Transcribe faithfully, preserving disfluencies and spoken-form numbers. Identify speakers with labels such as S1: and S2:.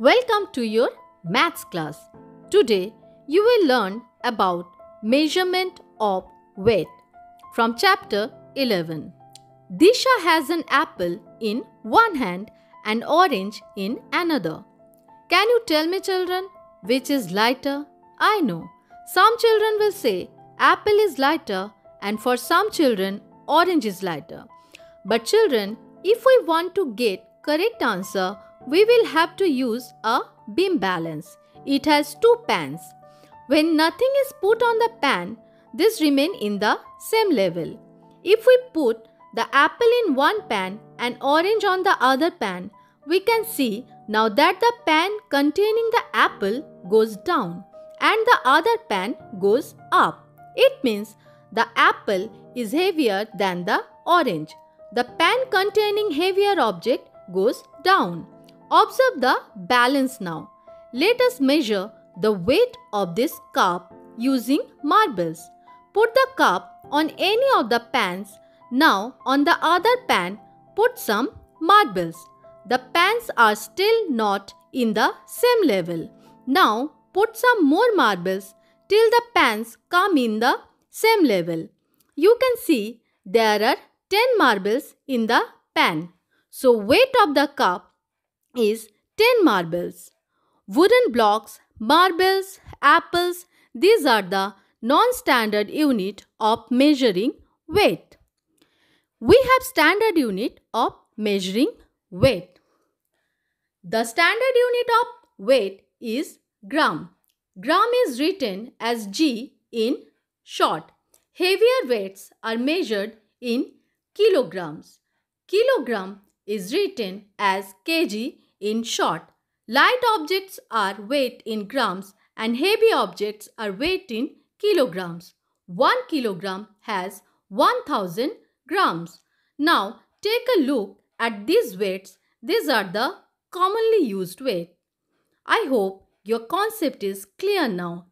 S1: Welcome to your maths class. Today you will learn about measurement of weight from chapter eleven. Disha has an apple in one hand and orange in another. Can you tell me, children, which is lighter? I know. Some children will say apple is lighter and for some children orange is lighter. But children, if we want to get correct answer, we will have to use a beam balance. It has two pans. When nothing is put on the pan, this remain in the same level. If we put the apple in one pan and orange on the other pan, we can see now that the pan containing the apple goes down and the other pan goes up. It means the apple is heavier than the orange. The pan containing heavier object goes down. Observe the balance now. Let us measure the weight of this cup using marbles. Put the cup on any of the pans. Now on the other pan, put some marbles. The pans are still not in the same level. Now put some more marbles till the pans come in the same level. You can see there are ten marbles in the pan. So weight of the cup is ten marbles. Wooden blocks, marbles, apples, these are the non-standard unit of measuring weight. We have standard unit of measuring weight. The standard unit of weight is gram. Gram is written as G in short. Heavier weights are measured in kilograms. Kilogram is written as kg in short. Light objects are weighed in grams and heavy objects are weighed in kilograms. one kilogram has one thousand grams. Now take a look at these weights. These are the commonly used weight. I hope your concept is clear now.